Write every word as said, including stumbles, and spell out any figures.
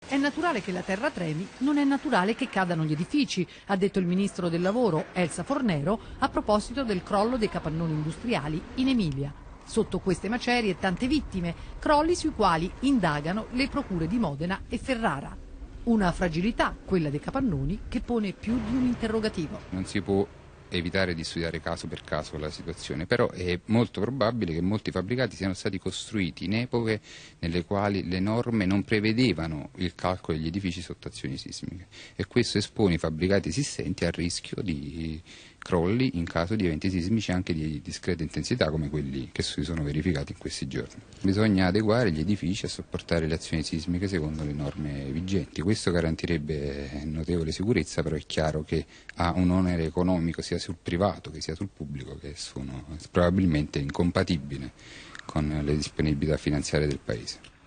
È naturale che la terra tremi, non è naturale che cadano gli edifici, ha detto il ministro del lavoro Elsa Fornero a proposito del crollo dei capannoni industriali in Emilia. Sotto queste macerie tante vittime, crolli sui quali indagano le procure di Modena e Ferrara. Una fragilità, quella dei capannoni, che pone più di un interrogativo. Non si può evitare di studiare caso per caso la situazione, però è molto probabile che molti fabbricati siano stati costruiti in epoche nelle quali le norme non prevedevano il calcolo degli edifici sotto azioni sismiche e questo espone i fabbricati esistenti al rischio di crolli in caso di eventi sismici anche di discreta intensità come quelli che si sono verificati in questi giorni. Bisogna adeguare gli edifici a sopportare le azioni sismiche secondo le norme vigenti. Questo garantirebbe notevole sicurezza, però è chiaro che ha un onere economico sia sul privato che sia sul pubblico che sono probabilmente incompatibili con le disponibilità finanziarie del Paese.